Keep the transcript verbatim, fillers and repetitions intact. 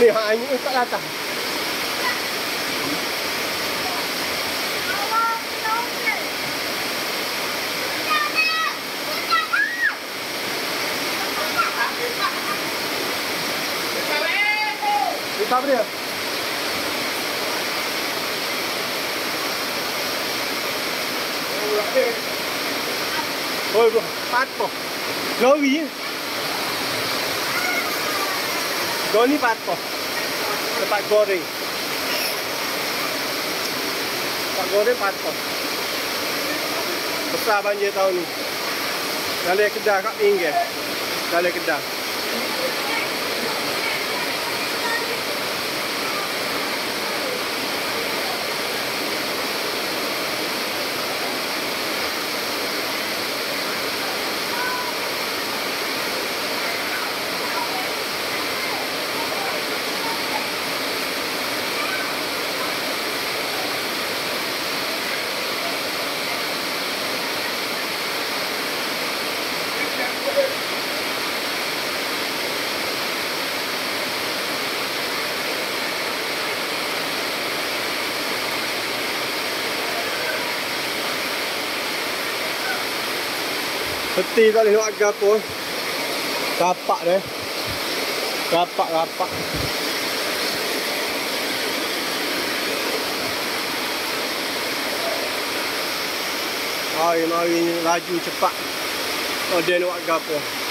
Ni hak angin tak datang. Apa dia? Ôi, phát po. Lori. Doni phát po. Tempat goreng. Tempat goreng phát po. Besar banjir tahun ni. Dari Kedah kat pinggir. Dari Kedah. Peti tak boleh nak agak pun. Rapak dia. Rapak-rapak. Mari-mari laju cepat. Oh dia nak agak pun.